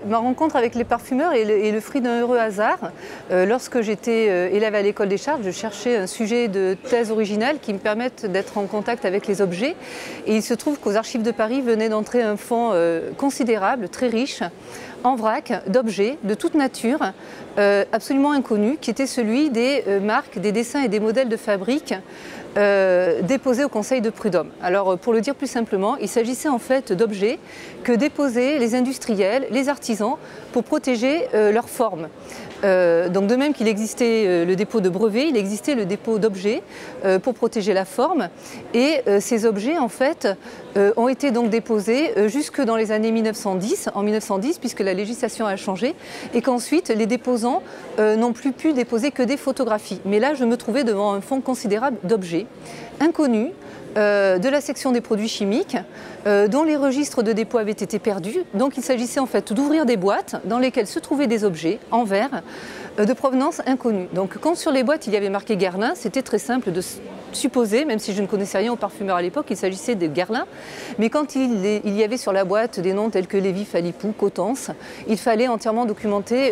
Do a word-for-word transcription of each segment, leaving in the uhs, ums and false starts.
ma rencontre avec les parfumeurs est le, est le fruit d'un heureux hasard. Euh, lorsque j'étais euh, élève à l'école des Chartes, je cherchais un sujet de thèse originale qui me permette d'être en contact avec les objets. Et il se trouve qu'aux Archives de Paris venait d'entrer un fonds euh, considérable, très riche, en vrac, d'objets de toute nature, euh, absolument inconnus, qui était celui des euh, marques, des dessins et des modèles de fabrique euh, déposés au Conseil de Prud'homme. Alors, pour le dire plus simplement, il s'agissait en fait d'objets que déposaient les industriels, les artisans, pour protéger euh, leur forme. Euh, donc de même qu'il existait euh, le dépôt de brevets, il existait le dépôt d'objets euh, pour protéger la forme. Et euh, ces objets, en fait, euh, ont été donc déposés euh, jusque dans les années mille neuf cent dix, en mille neuf cent dix, puisque la législation a changé, et qu'ensuite les déposants euh, n'ont plus pu déposer que des photographies. Mais là, je me trouvais devant un fonds considérable d'objets inconnus, Euh, de la section des produits chimiques, euh, dont les registres de dépôt avaient été perdus. Donc il s'agissait en fait d'ouvrir des boîtes dans lesquelles se trouvaient des objets en verre euh, de provenance inconnue. Donc quand sur les boîtes il y avait marqué Guerlain, c'était très simple de supposer, même si je ne connaissais rien aux parfumeurs à l'époque, il s'agissait de Guerlain. Mais quand il, il y avait sur la boîte des noms tels que Lévy, Philippou, Coutances, il fallait entièrement documenter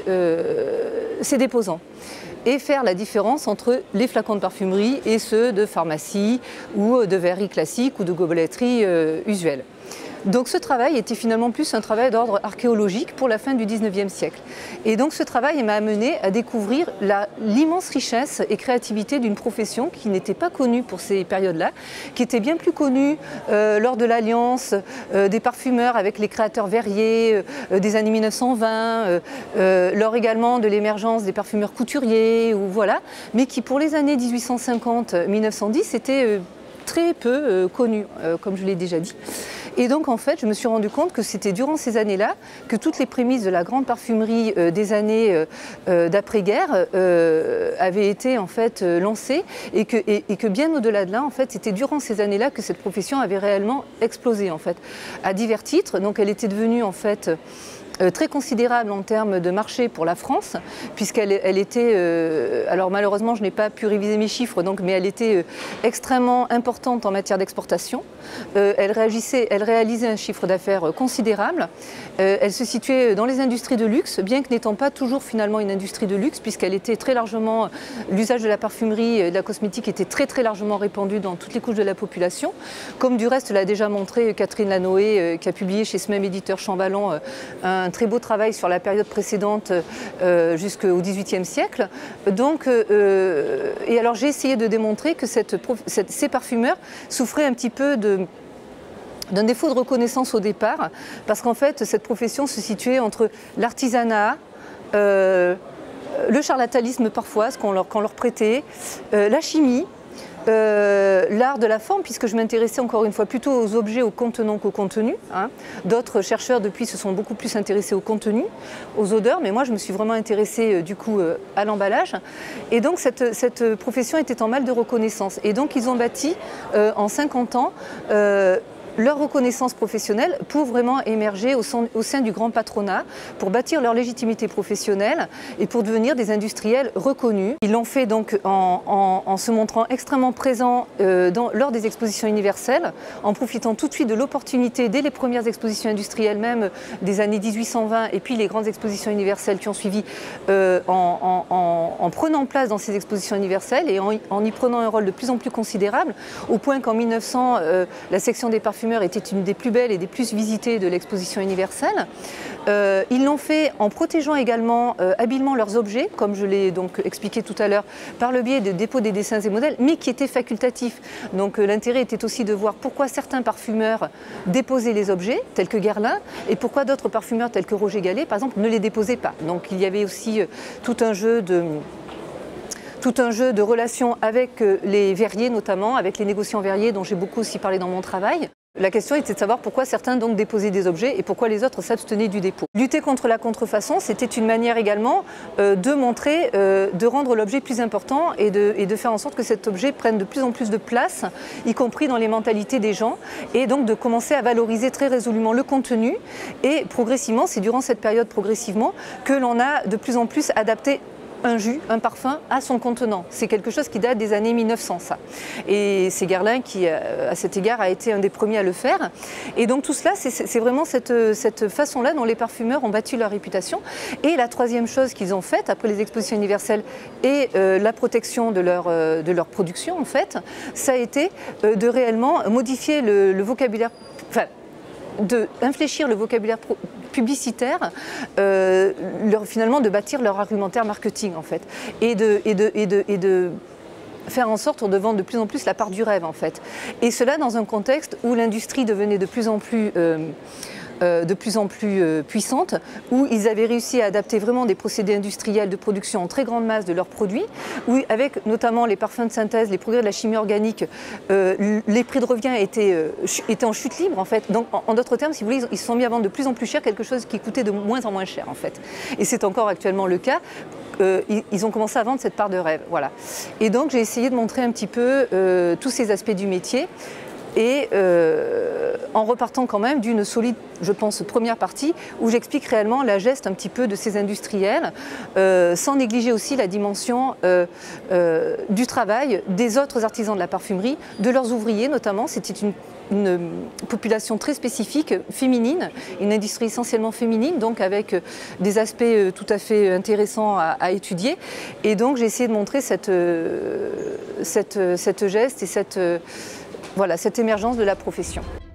euh, ces déposants et faire la différence entre les flacons de parfumerie et ceux de pharmacie ou de verrerie classique ou de gobeletterie euh, usuelle. Donc ce travail était finalement plus un travail d'ordre archéologique pour la fin du dix-neuvième siècle. Et donc ce travail m'a amené à découvrir l'immense richesse et créativité d'une profession qui n'était pas connue pour ces périodes-là, qui était bien plus connue euh, lors de l'alliance euh, des parfumeurs avec les créateurs verriers euh, des années mille neuf cent vingt, euh, euh, lors également de l'émergence des parfumeurs couturiers, ou voilà, mais qui pour les années mille huit cent cinquante à mille neuf cent dix était euh, très peu euh, connue, euh, comme je l'ai déjà dit. Et donc en fait, je me suis rendu compte que c'était durant ces années-là que toutes les prémices de la grande parfumerie euh, des années euh, euh, d'après-guerre euh, avaient été en fait euh, lancées et que, et, et que bien au-delà de là, en fait, c'était durant ces années-là que cette profession avait réellement explosé en fait, à divers titres. Donc elle était devenue en fait Euh, très considérable en termes de marché pour la France, puisqu'elle elle était, euh, alors malheureusement je n'ai pas pu réviser mes chiffres, donc, mais elle était euh, extrêmement importante en matière d'exportation. Euh, elle, elle réalisait un chiffre d'affaires considérable. Euh, elle se situait dans les industries de luxe, bien que n'étant pas toujours finalement une industrie de luxe, puisqu'elle était très largement, l'usage de la parfumerie et de la cosmétique était très très largement répandu dans toutes les couches de la population, comme du reste l'a déjà montré Catherine Lanoé, euh, qui a publié chez ce même éditeur Chamballon euh, un un très beau travail sur la période précédente euh, jusqu'au dix-huitième siècle. Donc, euh, et alors j'ai essayé de démontrer que cette, cette, ces parfumeurs souffraient un petit peu de d'un défaut de reconnaissance au départ, parce qu'en fait cette profession se situait entre l'artisanat, euh, le charlatanisme parfois, ce qu'on leur, qu'on leur prêtait, euh, la chimie, Euh, l'art de la forme, puisque je m'intéressais encore une fois plutôt aux objets, aux contenants qu'au contenu. Hein. D'autres chercheurs depuis se sont beaucoup plus intéressés au contenu, aux odeurs, mais moi je me suis vraiment intéressée euh, du coup euh, à l'emballage. Et donc cette, cette profession était en mal de reconnaissance. Et donc ils ont bâti euh, en cinquante ans euh, leur reconnaissance professionnelle pour vraiment émerger au sein, au sein du grand patronat, pour bâtir leur légitimité professionnelle et pour devenir des industriels reconnus. Ils l'ont fait donc en, en, en se montrant extrêmement présents euh, dans, lors des expositions universelles, en profitant tout de suite de l'opportunité dès les premières expositions industrielles même des années mille huit cent vingt et puis les grandes expositions universelles qui ont suivi euh, en, en, en prenant place dans ces expositions universelles et en, en y prenant un rôle de plus en plus considérable, au point qu'en mille neuf cents, euh, la section des parfums était une des plus belles et des plus visitées de l'exposition universelle. Euh, ils l'ont fait en protégeant également euh, habilement leurs objets, comme je l'ai donc expliqué tout à l'heure, par le biais de dépôt des dessins et modèles, mais qui étaient facultatifs. Donc euh, l'intérêt était aussi de voir pourquoi certains parfumeurs déposaient les objets, tels que Guerlain, et pourquoi d'autres parfumeurs, tels que Roger Gallet, par exemple, ne les déposaient pas. Donc il y avait aussi euh, tout un jeu de... tout un jeu de relations avec les verriers notamment, avec les négociants verriers dont j'ai beaucoup aussi parlé dans mon travail. La question était de savoir pourquoi certains donc déposaient des objets et pourquoi les autres s'abstenaient du dépôt. Lutter contre la contrefaçon, c'était une manière également euh, de montrer, euh, de rendre l'objet plus important et de, et de faire en sorte que cet objet prenne de plus en plus de place, y compris dans les mentalités des gens, et donc de commencer à valoriser très résolument le contenu. Et progressivement, c'est durant cette période progressivement que l'on a de plus en plus adapté un jus, un parfum à son contenant. C'est quelque chose qui date des années mille neuf cents, ça. Et c'est Guerlain qui, à cet égard, a été un des premiers à le faire. Et donc tout cela, c'est vraiment cette, cette façon-là dont les parfumeurs ont bâti leur réputation. Et la troisième chose qu'ils ont faite, après les expositions universelles et euh, la protection de leur, euh, de leur production, en fait, ça a été euh, de réellement modifier le, le vocabulaire, enfin, d'infléchir le vocabulaire publicitaire, euh, leur, finalement de bâtir leur argumentaire marketing en fait, et de, et de, et de, et de faire en sorte de vendre de plus en plus la part du rêve en fait. Et cela dans un contexte où l'industrie devenait de plus en plus euh, Euh, de plus en plus euh, puissante, où ils avaient réussi à adapter vraiment des procédés industriels de production en très grande masse de leurs produits, où avec notamment les parfums de synthèse, les progrès de la chimie organique, euh, les prix de revient étaient, euh, étaient en chute libre en fait. Donc en, en d'autres termes, si vous voulez, ils se sont mis à vendre de plus en plus cher quelque chose qui coûtait de moins en moins cher en fait. Et c'est encore actuellement le cas. Euh, ils, ils ont commencé à vendre cette part de rêve. Voilà. Et donc j'ai essayé de montrer un petit peu euh, tous ces aspects du métier. Et euh, en repartant quand même d'une solide, je pense, première partie où j'explique réellement la geste un petit peu de ces industriels, euh, sans négliger aussi la dimension euh, euh, du travail des autres artisans de la parfumerie, de leurs ouvriers notamment. C'était une, une population très spécifique, féminine, une industrie essentiellement féminine, donc avec des aspects tout à fait intéressants à, à étudier. Et donc j'ai essayé de montrer cette, cette, cette geste et cette... Voilà, cette émergence de la profession.